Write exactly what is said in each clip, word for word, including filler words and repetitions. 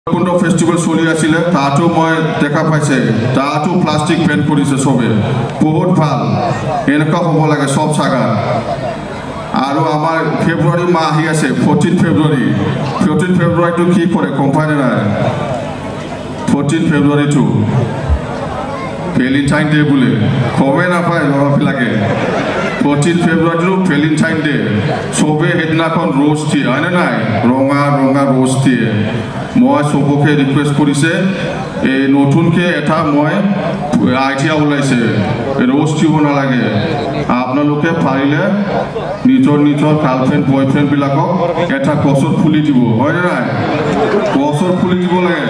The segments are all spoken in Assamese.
কুণ্ড ফেষ্টিভেল চলি আছিল তাতো মই দেখা পাইছে তাতো প্লাষ্টিক বেন কৰিছে সবে বহুত ভাল এনেকা হ'ব লাগে সব জায়গা আৰু আমাৰ ফেব্ৰুৱাৰী মাহ আহি আছে চৌধৰ ফেব্ৰুৱাৰী চৌধৰ ফেব্ৰুৱাৰীটো কি কৰে কোম্পানী নাই চৌধৰ ফেব্ৰুৱাৰীটো ভেলেন্টাইন ডে বুলে কমে নাপায় ল'ৰাবিলাকে চৌধৰ ফেব্ৰুৱাৰীটো ভেলেন্টাইন ডে সবে সেইদিনাখন ৰ'জ দিয়ে হয়নে নাই ৰঙা ৰঙা ৰ'জ দিয়ে মই সবকে ৰিকুৱেষ্ট কৰিছে এই নতুনকে এটা মই আইডিয়া ওলাইছে ৰ'জ দিব নালাগে আপোনালোকে পাৰিলে নিজৰ নিজৰ গাৰ্লফ্ৰেণ্ড বয়ফ্ৰেণ্ড বিলাকক এটা গছৰ ফুলি দিব হয়নে নাই গছৰ ফুলি দিব লাগে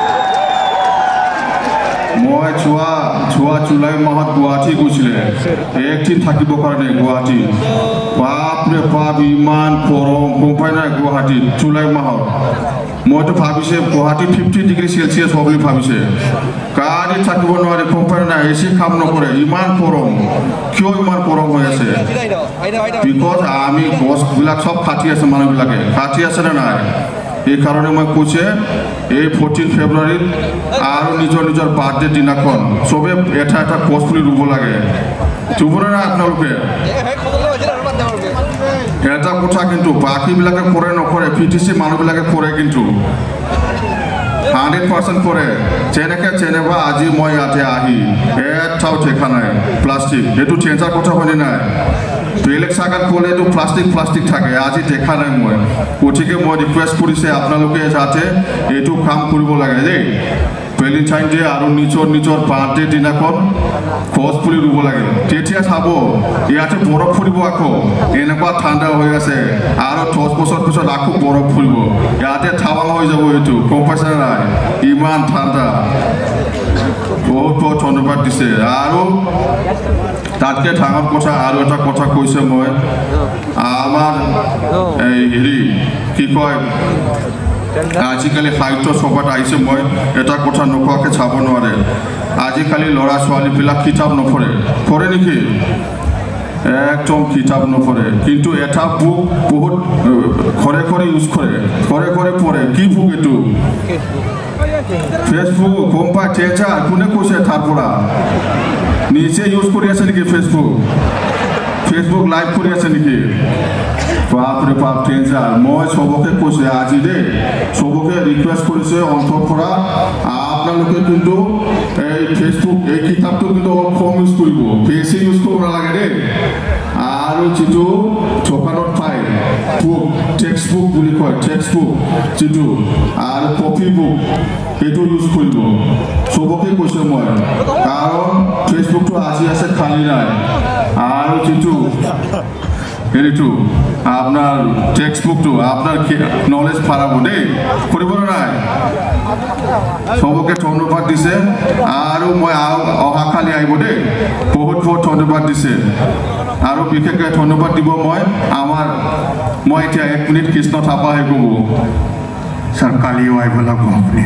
মই যোৱা যোৱা জুলাই মাহত গুৱাহাটী গৈছিলে একদিন থাকিব কাৰণে গুৱাহাটী বাপৰে বাপ ইমান গৰম কোম্পানী নাই গুৱাহাটীত জুলাই মাহত মইতো ভাবিছে গুৱাহাটী ফিফটি ডিগ্ৰী সেলসিয়াছ হ'ব বুলি ভাবিছে গাড়ী থাকিব নোৱাৰে কোম্পানী নাই এচি কাম নকৰে ইমান গৰম কিয় ইমান গৰম হৈ আছে বিকজ আমি গছবিলাক চব কাটি আছে মানুহবিলাকে কাটি আছে নে নাই এই কারণে মই কৈছে এই চৌধৰ ফেব্ৰুৱাৰীত আৰু নিজৰ নিজৰ বাৰ্থডে দিনাখন সবে এটা এটা গছ পুলি ৰুব লাগে ৰুবনে নাই আপোনালোকে এটা কথা কিন্তু বাকীবিলাকে কৰে নকৰে পিটিচি মানুহবিলাকে কৰে কিন্তু হাণ্ড্ৰেড পাৰ্চেণ্ট কৰে যেনেকে যেনেবা আজি মই ইয়াতে আহি এটাও দেখা নাই প্লাষ্টিক এইটো চেঞ্জাৰ কথা হয়নে নাই বেলেগ জাগাত গ'লে এইটো প্লাষ্টিক প্লাষ্টিক থাকে আজি দেখা নাই মই গতিকে মই ৰিকুৱেষ্ট কৰিছে আপোনালোকে যাতে এইটো কাম কৰিব লাগে দেই ভেলেন্টাইন ডে আৰু নিজৰ নিজৰ বাৰ্থডে দিনাখন গছ পুলি ৰুব লাগে তেতিয়া চাব ইয়াতে বৰফ ফুৰিব আকৌ এনেকুৱা ঠাণ্ডা হৈ আছে আৰু দহ বছৰ পিছত আকৌ বৰফ ফুৰিব ইয়াতে টাৱাং হৈ যাব এইটো গম পাইছে নাই ইমান ঠাণ্ডা বহুত বহুত ধন্যবাদ দিছে আৰু তাতকে ডাঙৰ কথা আৰু এটা কথা কৈছে মই আমাৰ এই হেৰি কি কয় আজিকালি সাহিত্য সভাত আহিছে মই এটা কথা নোকোৱাকৈ চাব নোৱাৰে আজিকালি ল'ৰা ছোৱালীবিলাক কিতাপ নপঢ়ে পঢ়ে নেকি একদম কিতাপ নপঢ়ে কিন্তু এটা বুক বহুত ঘৰে ঘৰে ইউজ কৰে ঘৰে ঘৰে পঢ়ে কি বুক এইটো ফেচবুক গম পাই চেঞ্জাৰ কোনে কৈছে তাৰ পৰা নিজে ইউজ কৰি আছে নেকি ফেচবুক ফেচবুক লাইভ কৰি আছে নেকি বাপৰে বাপ চেঞ্জাৰ মই সবকে কৈছে আজি দেই সবকে ৰিকুৱেষ্ট কৰিছে অন্তৰ পৰা আপোনালোকে কিন্তু এই ফেচবুক এই কিতাপটো কিন্তু অলপ কম ইউজ কৰিব বেছি ইউজ কৰিব নালাগে দেই আৰু যিটো দোকানত পায় বুক টেক্সট বুক বুলি কয় টেক্সট বুক যিটো আৰু কপি বুক এইটো ইউজ কৰিব সবকে কৈছে মই কাৰণ ফেচবুকটো আজি আছে খালি নাই আৰু যিটো হেৰিটো আপোনাৰ টেক্সট বুকটো আপোনাৰ নলেজ বাঢ়াব দেই কৰিব নাই সবকে ধন্যবাদ দিছে আৰু মই অহাকালি আহিব দেই বহুত বহুত ধন্যবাদ দিছে আৰু বিশেষকৈ ধন্যবাদ দিব মই আমাৰ মই এতিয়া এক মিনিট কৃষ্ণ থাপা আহি ক'ব ছাৰ কালিও আহিব লাগিব আপুনি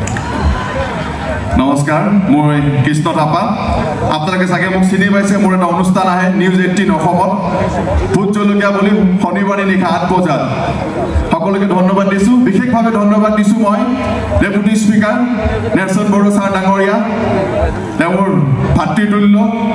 নমস্কাৰ মই কৃষ্ণ থাপা আপোনালোকে চাগে মোক চিনি পাইছে মোৰ এটা অনুষ্ঠান আহে নিউজ এইটিন অসমত ভোট জলকীয়া বুলি শনিবাৰে নিশা আঠ বজাত সকলোকে ধন্যবাদ দিছোঁ বিশেষভাৱে ধন্যবাদ দিছোঁ মই deputy speaker Nelson Boro sir ডাঙৰীয়া তেওঁৰ ভাতৃতুল্য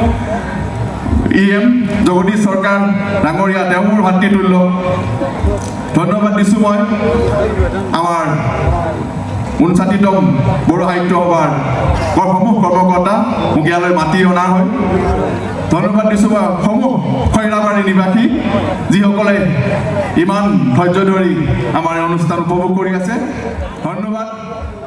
ই এম জগদীশ চৰকাৰ ডাঙৰীয়া তেওঁৰ ভাতৃতুল্য ধন্যবাদ দিছোঁ মই আমাৰ ঊনষাঠিতম বড়ো সাহিত্য সভাৰ সমূহ কৰ্মকৰ্তা মোক ইয়ালৈ মাতি অনা হয় ধন্যবাদ দিছোঁ মই সমূহ খৈৰাবাৰী নিবাসী যিসকলে ইমান ধৈৰ্য ধৰি আমাৰ অনুষ্ঠান উপভোগ কৰি আছে ধন্যবাদ।